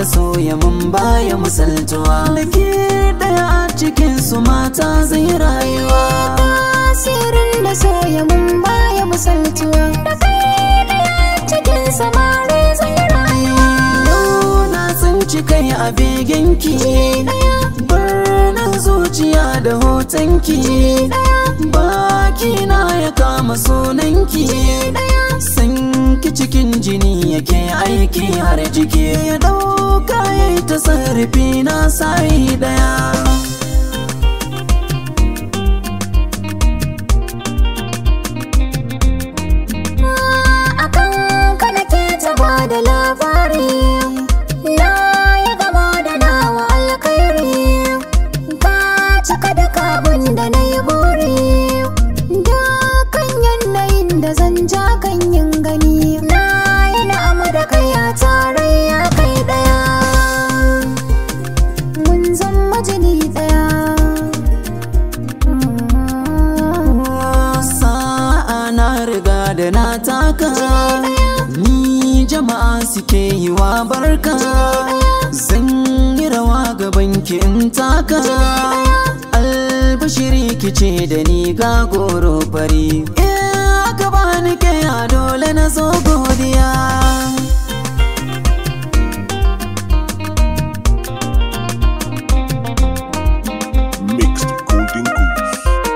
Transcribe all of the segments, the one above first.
masoya mun baya misaltuwa. Da ke daya a cikin su mata zai rayuwa. Tasirin da soya mun baya misaltuwa. Da kai daya a cikin samari zai rayuwa. Yau na tsinci kai a begenki, birnin zuciya da hotonki. Baki na ya kama sunanki, sanki cikin jini yake aiki har jiki. Ya dauka ya yi tasarrufi na sa'i daya. Akan ka nake taba da labari, na ya gama da nawa alkhairi. Ka cika da kabun da na yi buri, dukkan yanayin da zan ja kan yin gani. Na yi na'amu da kai a tarayya kai daya, mun zama jini daya. Sa'a na riga da na taka, ni jama'a suke yi wa barka. Zan yi rawa gaban ki in taka, albashiri kice da ni ga goro fari. Aka bani kai a dole na zo godiya. Mixed Golden Goose.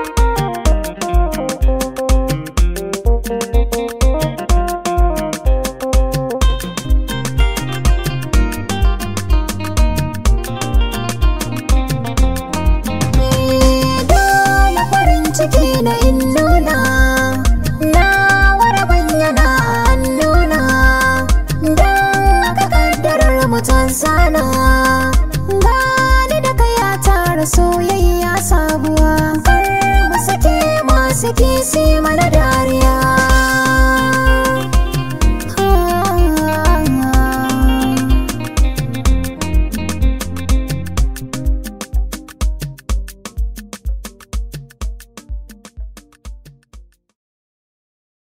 Dole farin ciki na in nuna, na wara bayyana a hannuna. Dan aka kaddarar mutan sana, gani da kai ya tara soyayya sabuwa. Kar mu sake masu kisi mana dariya.